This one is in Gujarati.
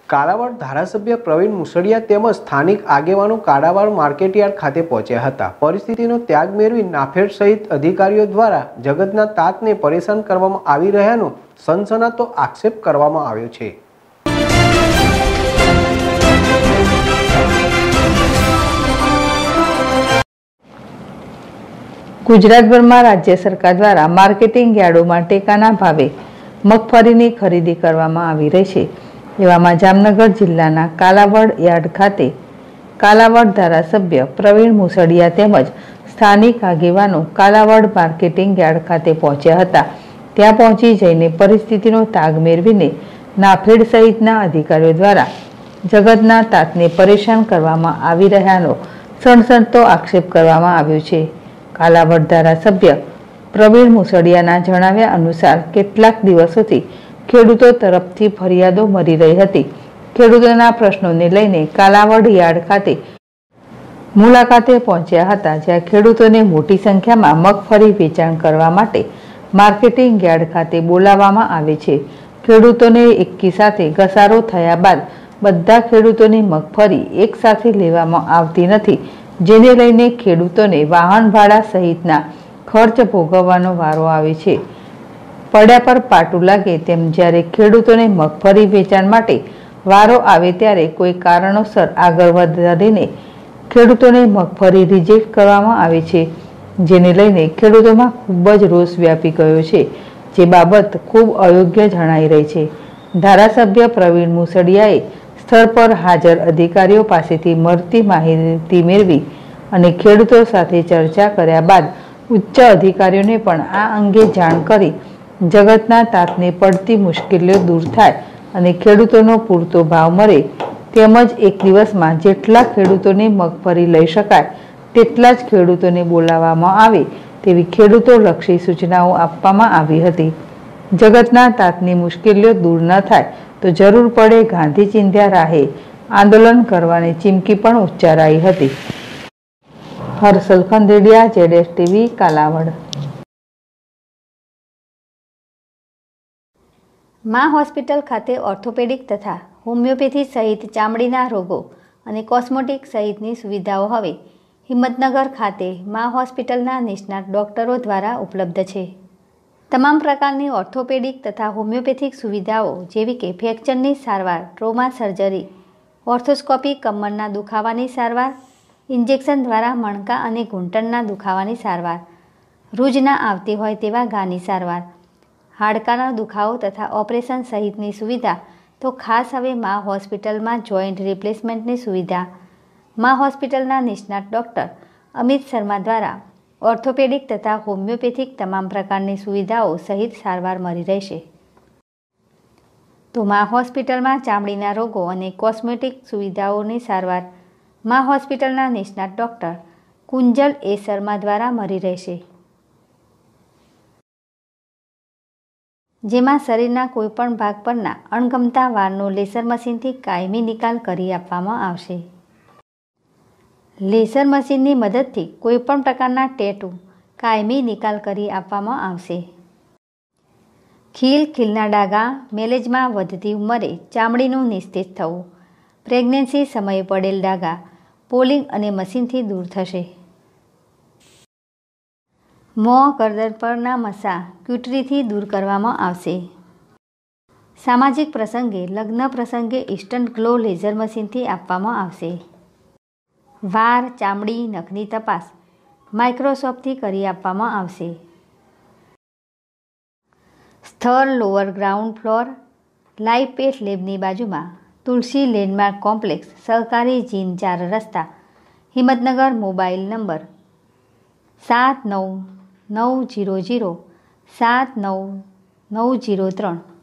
કાલાવાડ ધારાસભ્ય પ્રવીણ મુસળિયા તેમજ સ્થાનિક આગેવાનો કાલાવાડ માર્કેટયાર્ડ ખાતે પહોંચ્યા હતા। પરિસ્થિતિનો ત્યાગ મેળવી નાફેડ સહિત અધિકારીઓ દ્વારા જગતના તાતને પરેશાન કરવામાં આવી રહ્યાનો સનસનાતો આક્ષેપ કરવામાં આવ્યો છે। ગુજરાતભરમાં રાજ્ય સરકાર દ્વારા માર્કેટિંગ યાર્ડોમાં ટેકાના ભાવે મગફળીની ખરીદી કરવામાં આવી રહી છે। એવામાં જામનગર જિલ્લાના કાલાવડ યાર્ડ ખાતે કાલાવડ ધારાસભ્ય પ્રવીણ મુસળિયા તેમજ સ્થાનિક આગેવાનો કાલાવડ માર્કેટિંગ યાર્ડ ખાતે પહોંચ્યા હતા। ત્યાં પહોંચી જઈને પરિસ્થિતિનો તાગ મેળવીને નાફેડ સહિતના અધિકારીઓ દ્વારા જગતના તાતને પરેશાન કરવામાં આવી રહ્યાનો સણસણતો આક્ષેપ કરવામાં આવ્યો છે। કાલાવડ ધારાસભ્ય પ્રવીણ મુસળિયાના જણાવ્યા અનુસાર કેટલાક દિવસોથી ખેડૂતો તરફથી ફરિયાદો મળી રહી હતી। ખેડૂતોના પ્રશ્નોને લઈને કાલાવડ યાર્ડ ખાતે મુલાકાતે પહોંચ્યા હતા, જ્યાં ખેડૂતોને મોટી સંખ્યામાં મગફળી વેચાણ કરવા માટે માર્કેટિંગ યાર્ડ ખાતે બોલાવવામાં આવે છે। ખેડૂતોને એકી સાથે ઘસારો થયા બાદ બધા ખેડૂતોની મગફળી એક સાથે લેવામાં આવતી નથી, જેને લઈને ખેડૂતોને વાહન ભાડા સહિતના ખર્ચ ભોગવવાનો વારો આવે છે। પડ્યા પર પાટું લાગે તેમ જ્યારે ખેડૂતોને મગફળી વેચાણ માટે વારો આવે ત્યારે કોઈ કારણોસર આગળ વધારીને ખેડૂતોને મગફળી રિજેક્ટ કરવામાં આવે છે, જેને લઈને ખેડૂતોમાં ખૂબ જ રોષ વ્યાપી ગયો છે, જે બાબત ખૂબ અયોગ્ય જણાઈ રહી છે। ધારાસભ્ય પ્રવીણ મુસળિયાએ સ્થળ પર હાજર અધિકારીઓ પાસેથી મળતી માહિતી મેળવી અને ખેડૂતો સાથે ચર્ચા કર્યા બાદ ઉચ્ચ અધિકારીઓને પણ આ અંગે જાણ કરી જગતના તાતને પડતી મુશ્કેલીઓ દૂર થાય અને ખેડૂતોનો પૂરતો ભાવ મળે તેમજ એક દિવસમાં જેટલા ખેડૂતોને મગફળી લઈ શકાય તેટલા જ ખેડૂતોને બોલાવવામાં આવે તેવી ખેડૂતોલક્ષી સૂચનાઓ આપવામાં આવી હતી। જગતના તાતની મુશ્કેલીઓ દૂર ન થાય તો જરૂર પડે ગાંધી ચિંધ્યા રાહે આંદોલન કરવાની ચીમકી પણ ઉચ્ચારાઈ હતી। Harshal ખંડેડિયા, ZS TV, Kalavad. મા હોસ્પિટલ ખાતે ઓર્થોપેડિક તથા હોમિયોપેથી સહિત ચામડીના રોગો અને કોસ્મેટિક સહિતની સુવિધાઓ હવે હિંમતનગર ખાતે મા હોસ્પિટલના નિષ્ણાત ડોક્ટરો દ્વારા ઉપલબ્ધ છે। તમામ પ્રકારની ઓર્થોપેડિક તથા હોમિયોપેથિક સુવિધાઓ જેવી કે ફ્રેક્ચરની સારવાર, ટ્રોમા સર્જરી, ઓર્થોસ્કોપી, કમરના દુખાવાની સારવાર, ઇન્જેક્શન દ્વારા મણકા અને ઘૂંટણના દુખાવાની સારવાર, રૂજ ના આવતી હોય તેવા ઘાની સારવાર, હાડકાનો દુખાવો તથા ઓપરેશન સહિતની સુવિધા તો ખાસ હવે મા હોસ્પિટલમાં જોઈન્ટ રિપ્લેસમેન્ટની સુવિધા મા હોસ્પિટલના નિષ્ણાત ડૉક્ટર અમિત શર્મા દ્વારા ઓર્થોપેડિક તથા હોમિયોપેથિક તમામ પ્રકારની સુવિધાઓ સહિત સારવાર મળી રહેશે। તો મા હોસ્પિટલમાં ચામડીના રોગો અને કોસ્મેટિક સુવિધાઓની સારવાર મા હોસ્પિટલના નિષ્ણાત ડૉક્ટર કુંજલ એ શર્મા દ્વારા મળી રહેશે, જેમાં શરીરના કોઈપણ ભાગ પરના અણગમતા વાળનો લેસર મશીનથી કાયમી નિકાલ કરી આપવામાં આવશે। લેસર મશીનની મદદથી કોઈપણ પ્રકારના ટેટુ કાયમી નિકાલ કરી આપવામાં આવશે। ખીલના ડાઘા, મેલેજમાં વધતી ઉંમરે ચામડીનું નિસ્તેજ થવું, પ્રેગ્નન્સી સમયે પડેલ ડાઘા પોલિંગ અને મશીનથી દૂર થશે। મોં, ગરદન પરના મસા ક્યુટરીથી દૂર કરવામાં આવશે। સામાજિક પ્રસંગે, લગ્ન પ્રસંગે ઇન્સ્ટન્ટ ગ્લો લેઝર મશીનથી આપવામાં આવશે। વાળ, ચામડી, નખની તપાસ માઇક્રોસ્કોપથી કરી આપવામાં આવશે। સ્થળ lower ground floor, live path લેબની બાજુમાં, તુલસી લેન્ડમાર્ક કોમ્પ્લેક્સ, સહકારી જીન 4 રસ્તા, હિંમતનગર। Mobile number 7990079903।